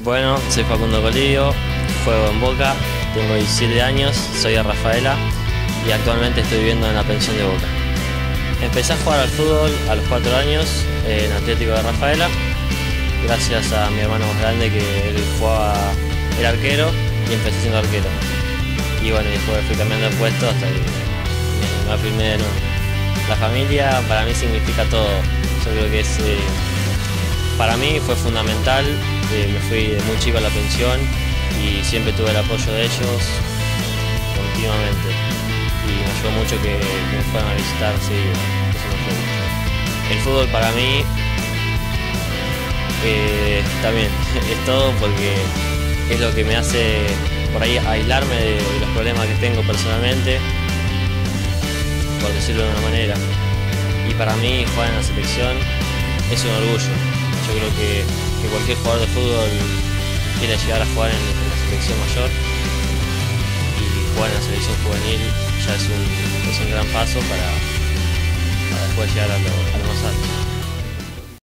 Bueno, soy Facundo Colidio, juego en Boca, tengo 17 años, soy de Rafaela y actualmente estoy viviendo en la pensión de Boca. Empecé a jugar al fútbol a los 4 años en Atlético de Rafaela, gracias a mi hermano más grande que él era arquero y empecé siendo arquero. Y bueno, y después fui cambiando de puesto hasta que me afirmé de nuevo. La familia para mí significa todo. Yo creo que para mí fue fundamental. Me fui de muy chico a la pensión y siempre tuve el apoyo de ellos continuamente. Y me ayudó mucho que me fueran a visitar seguido. Eso me ayudó mucho. El fútbol para mí también es todo, porque es lo que me hace por ahí aislarme de los problemas que tengo personalmente, por decirlo de una manera. Y para mí jugar en la selección es un orgullo. Yo creo que cualquier jugador de fútbol quiere llegar a jugar en la selección mayor, y jugar en la selección juvenil ya es un gran paso para después llegar a lo más alto.